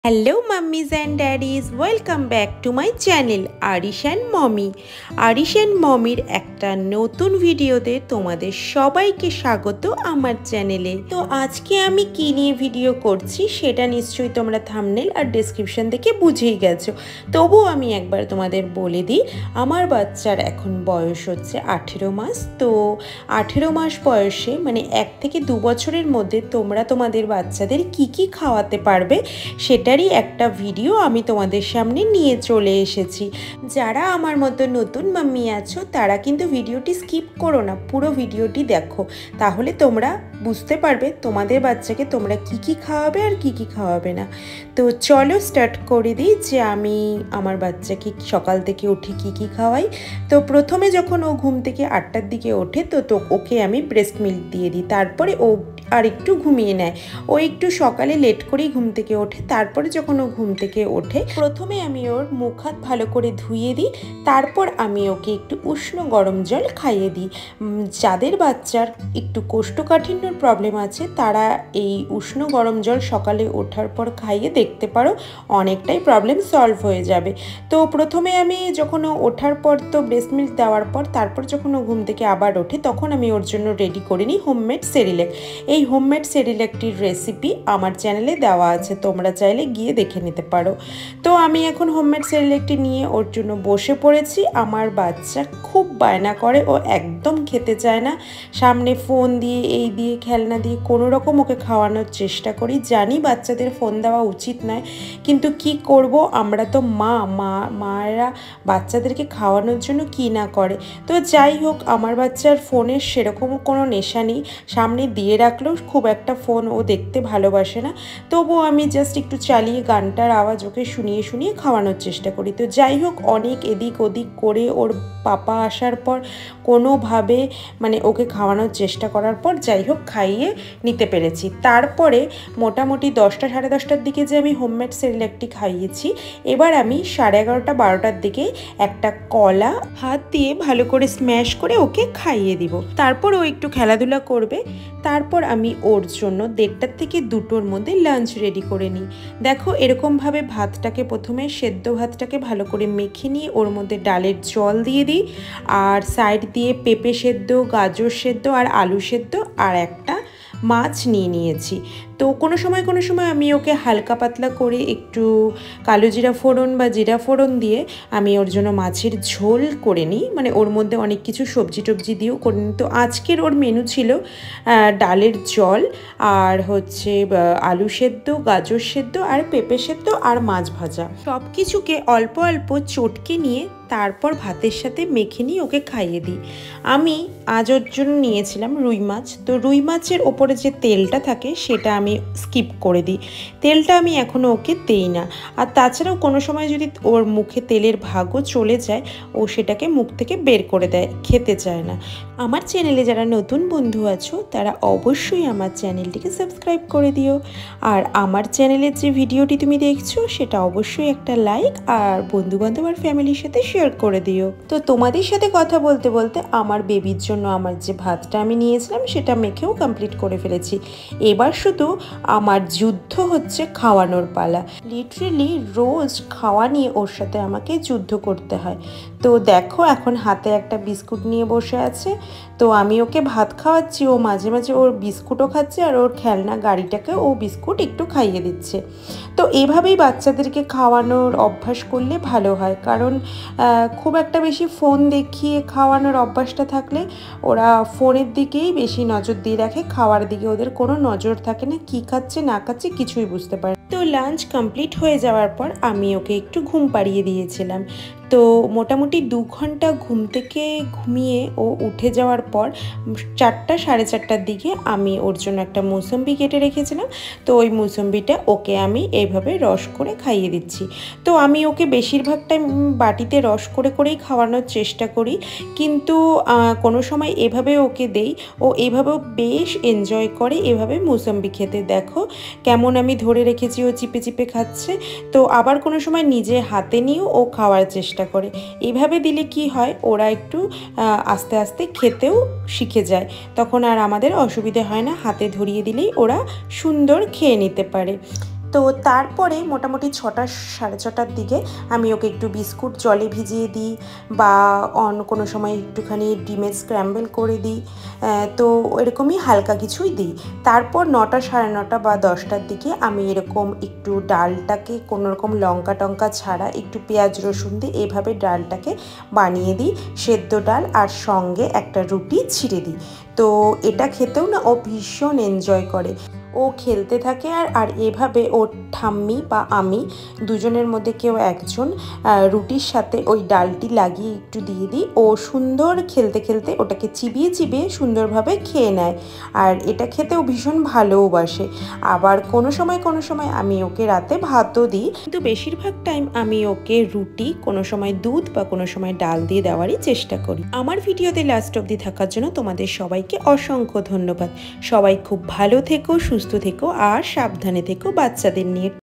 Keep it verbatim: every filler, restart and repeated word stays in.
Hello mummies and daddies, welcome back to my channel Arish and Mommy. Arish and Mommy একটা নতুন ভিডিওতে তোমাদের সবাইকে স্বাগত আমার চ্যানেলে। তো আজকে আমি কি নিয়ে ভিডিও করছি সেটা নিশ্চয়ই তোমরা থাম্বনেল আর ডেসক্রিপশন থেকে বুঝেই গেছো। তবুও আমি একবার তোমাদের বলে দিই, আমার বাচ্চার এখন বয়স হচ্ছে আঠেরো মাস। তো আঠেরো মাস বয়সে মানে এক থেকে দু বছরের মধ্যে তোমরা তোমাদের বাচ্চাদের কি কি খাওয়াতে পারবে সেটা একটা ভিডিও আমি তোমাদের সামনে নিয়ে চলে এসেছি। যারা আমার মতো নতুন মাম্মি আছো তারা কিন্তু ভিডিওটি স্কিপ করো না, পুরো ভিডিওটি দেখো, তাহলে তোমরা বুঝতে পারবে তোমাদের বাচ্চাকে তোমরা কি কি খাওয়াবে আর কি কি খাওয়াবে না। তো চলো স্টার্ট করে দিই যে আমি আমার বাচ্চাকে সকাল থেকে উঠে কি কি খাওয়াই। তো প্রথমে যখন ও ঘুম থেকে আটটার দিকে ওঠে তো তো ওকে আমি ব্রেস্ট মিল্ক দিয়ে দিই, তারপরে ও আর একটু ঘুমিয়ে নেয়। ও একটু সকালে লেট করেই ঘুম থেকে ওঠে। তারপরে যখন ও ঘুম থেকে ওঠে প্রথমে আমি ওর মুখ হাত ভালো করে ধুয়ে দিই, তারপর আমি ওকে একটু উষ্ণ গরম জল খাইয়ে দিই। যাদের বাচ্চার একটু কোষ্ঠকাঠিন্যর প্রবলেম আছে তারা এই উষ্ণ গরম জল সকালে ওঠার পর খাইয়ে দেখতে পারো, অনেকটাই প্রবলেম সলভ হয়ে যাবে। তো প্রথমে আমি যখন ও ওঠার পর তো ব্রেস্ট মিল্ক দেওয়ার পর তারপর যখন ও ঘুম থেকে আবার ওঠে তখন আমি ওর জন্য রেডি করে নিই হোমমেড সেরিল্যাক। এই হোমমেড সেরিল্যাকটির রেসিপি আমার চ্যানেলে দেওয়া আছে, তোমরা চাইলে গিয়ে দেখে নিতে পারো। তো আমি এখন হোমমেড সেরিল্যাকটি নিয়ে ওর জন্য বসে পড়েছি। আমার বাচ্চা খুব বায়না করে, ও একদম খেতে চায় না। সামনে ফোন দিয়ে এই দিয়ে খেলনা দিয়ে কোনো রকম ওকে খাওয়ানোর চেষ্টা করি। জানি বাচ্চাদের ফোন দেওয়া উচিত নয়, কিন্তু কি করব, আমরা তো মা মা মায়েরা বাচ্চাদেরকে খাওয়ানোর জন্য কি না করে। তো যাই হোক, আমার বাচ্চার ফোনের সেরকম কোনো নেশা নেই, সামনে দিয়ে রাখলেও খুব একটা ফোন ও দেখতে ভালোবাসে না। তবুও আমি জাস্ট একটু চালিয়ে গানটার আওয়াজ ওকে শুনিয়ে শুনিয়ে খাওয়ানোর চেষ্টা করি। তো যাই হোক, অনেক এদিক ওদিক করে ওর পাপা আসার পর কোনোভাবে মানে ওকে খাওয়ানোর চেষ্টা করার পর যাই হোক খাইয়ে নিতে পেরেছি। তারপরে মোটামুটি দশটা সাড়ে দশটার দিকে যে আমি হোমমেড সেরিল্যাকটি খাইয়েছি, এবার আমি সাড়ে এগারোটা বারোটার দিকে একটা কলা হাত দিয়ে ভালো করে স্ম্যাশ করে ওকে খাইয়ে দিব। তারপর ও একটু খেলাধুলা করবে। তারপর আমি ওর জন্য দেড়টার থেকে দুটোর মধ্যে লাঞ্চ রেডি করে নিই। দেখো এরকমভাবে ভাতটাকে প্রথমে সেদ্ধ ভাতটাকে ভালো করে মেখে নিয়ে ওর মধ্যে ডালের জল দিয়ে দিই, আর সাইড দিয়ে পেঁপে সেদ্ধ, গাজর সেদ্ধ আর আলু সেদ্ধ আর একটা মাছ নিয়ে নিয়েছি। তো কোনো সময় কোনো সময় আমি ওকে হালকা পাতলা করে একটু কালো জিরা ফোড়ন বা জিরা ফোড়ন দিয়ে আমি ওর জন্য মাছের ঝোল করে নিই, মানে ওর মধ্যে অনেক কিছু সবজি টবজি দিয়েও করে নিই। তো আজকের ওর মেনু ছিল ডালের জল আর হচ্ছে আলু সেদ্ধ, গাজর সেদ্ধ আর পেঁপে সেদ্ধ আর মাছ ভাজা, সব কিছুকে অল্প অল্প চটকে নিয়ে তারপর ভাতের সাথে মেখে নিয়ে ওকে খাইয়ে দিই। আমি আজ ওর জন্য নিয়েছিলাম রুই মাছ। তো রুই মাছের ওপরে যে তেলটা থাকে সেটা আমি স্কিপ করে দিই, তেলটা আমি এখনও ওকে দেই না। আর তাছাড়াও কোনো সময় যদি ওর মুখে তেলের ভাগও চলে যায় ও সেটাকে মুখ থেকে বের করে দেয়, খেতে চায় না। আমার চ্যানেলে যারা নতুন বন্ধু আছো তারা অবশ্যই আমার চ্যানেলটিকে সাবস্ক্রাইব করে দিও, আর আমার চ্যানেলের যে ভিডিওটি তুমি দেখছো সেটা অবশ্যই একটা লাইক আর বন্ধুবান্ধব আর ফ্যামিলির সাথে শেয়ার করে দিও। তো তোমাদের সাথে কথা বলতে বলতে আমার বেবির জন্য আমার যে ভাতটা আমি নিয়েছিলাম সেটা মেখেও কমপ্লিট করে ফেলেছি। এবার শুধু আমার যুদ্ধ হচ্ছে খাওয়ানোর পালা। লিটারেলি রোজ খাওয়া নিয়ে ওর সাথে আমাকে যুদ্ধ করতে হয়। তো দেখো এখন হাতে একটা বিস্কুট নিয়ে বসে আছে। তো আমি ওকে ভাত খাওয়াচ্ছি, ও মাঝে মাঝে ওর বিস্কুটও খাচ্ছে আর ওর খেলনা গাড়িটাকে ও বিস্কুট একটু খাইয়ে দিচ্ছে। তো এভাবেই বাচ্চাদেরকে খাওয়ানোর অভ্যাস করলে ভালো হয়, কারণ খুব একটা বেশি ফোন দেখিয়ে খাওয়ানোর অভ্যাসটা থাকলে ওরা ফোনের দিকেই বেশি নজর দিয়ে রাখে, খাওয়ার দিকে ওদের কোনো নজর থাকে না, কী খাচ্ছে না খাচ্ছে কিছুই বুঝতে পারে। তো লাঞ্চ কমপ্লিট হয়ে যাওয়ার পর আমি ওকে একটু ঘুম পাড়িয়ে দিয়েছিলাম। তো মোটামুটি দু ঘন্টা ঘুম থেকে ঘুমিয়ে ও উঠে যাওয়ার পর চারটা সাড়ে চারটার দিকে আমি ওর জন্য একটা মৌসম্বি কেটে রেখেছিলাম। তো ওই মৌসম্বিটা ওকে আমি এইভাবে রস করে খাইয়ে দিচ্ছি। তো আমি ওকে বেশিরভাগটাই বাটিতে রস করে করেই খাওয়ানোর চেষ্টা করি, কিন্তু কোনো সময় এভাবে ওকে দেই, ও এভাবেও বেশ এনজয় করে এভাবে মৌসম্বি খেতে। দেখো কেমন আমি ধরে রেখেছি, ও চিপে চিপে খাচ্ছে। তো আবার কোনো সময় নিজে হাতে নিয়েও ও খাওয়ার চেষ্টা করে। এইভাবে দিলে কি হয়, ওরা একটু আস্তে আস্তে খেতেও শিখে যায়, তখন আর আমাদের অসুবিধা হয় না, হাতে ধরিয়ে দিলেই ওরা সুন্দর খেয়ে নিতে পারে। তো তারপরে মোটামুটি ছটা সাড়ে ছটার দিকে আমি ওকে একটু বিস্কুট জলে ভিজিয়ে দিই বা অন কোনো সময় একটুখানি ডিমের স্ক্র্যাম্বল করে দিই, তো এরকমই হালকা কিছুই দিই। তারপর নটা সাড়ে নটা বা দশটার দিকে আমি এরকম একটু ডালটাকে কোনো রকম লঙ্কা টঙ্কা ছাড়া একটু পেঁয়াজ রসুন দিয়ে এভাবে ডালটাকে বানিয়ে দিই, সেদ্ধ ডাল, আর সঙ্গে একটা রুটি ছিঁড়ে দিই। তো এটা খেতেও না ও ভীষণ এনজয় করে। ও খেলতে থাকে আর আর এভাবে ওর ঠাম্মি বা আমি দুজনের মধ্যে কেউ একজন রুটির সাথে ওই ডালটি লাগিয়ে একটু দিয়ে দিই, ও সুন্দর খেলতে খেলতে ওটাকে চিবিয়ে চিবিয়ে সুন্দরভাবে খেয়ে নেয়। আর এটা খেতেও ভীষণ ভালোবাসে। আবার কোনো সময় কোনো সময় আমি ওকে রাতে ভাতও দিই, কিন্তু বেশিরভাগ টাইম আমি ওকে রুটি, কোনো সময় দুধ বা কোনো সময় ডাল দিয়ে দেওয়ারই চেষ্টা করি। আমার ভিডিওতে লাস্ট অবধি থাকার জন্য তোমাদের সবাইকে অসংখ্য ধন্যবাদ। সবাই খুব ভালো থেকো, সুস্থ থেকো আর সাবধানে থেকো বাচ্চাদের নিয়ে।